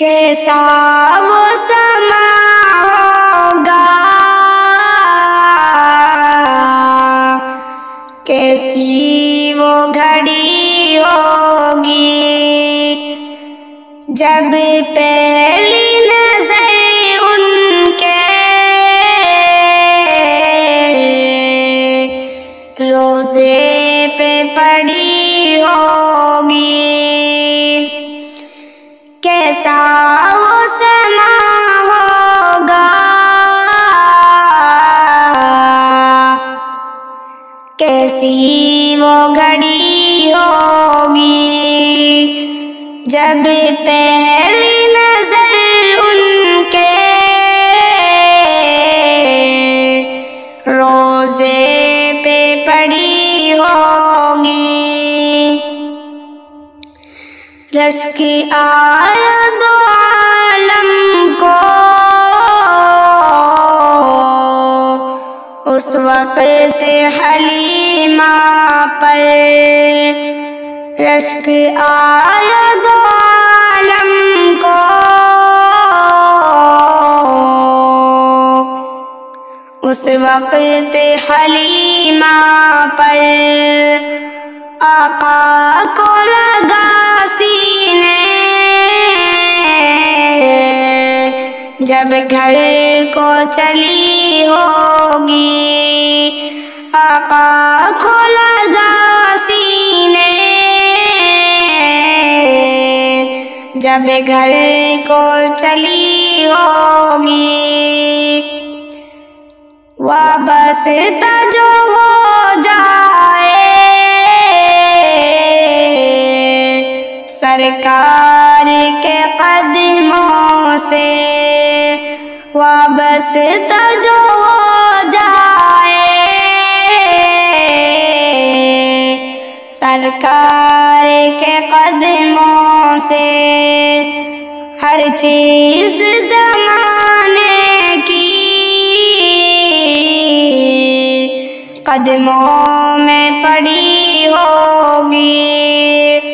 کیسا وہ سما ہوگا، کیسی وہ گھڑی ہوگی، جب پہلی نظر ان کے روزے پہ پڑی ہوگی۔ کیسا وہ سما ہوگا، کیسی وہ گھڑی ہوگی، جب پہلی نظر ان کے روزے پہ پڑی ہوگی۔ رشک آیا دو عالم کو اس وقت حلیمہ پر، رشک آیا دو عالم کو اس وقت حلیمہ پر، آقا کو لگا سینے جب گھر کو چلی ہوگی، آقا کو لگا سینے جب گھر کو چلی ہوگی۔ وابستہ جو ہو جائے سرکار کے قدموں سے، وابستہ جو ہو جائے سرکار کے قدموں سے، ہر چیز زمانے کی قدموں میں پڑی ہوگی۔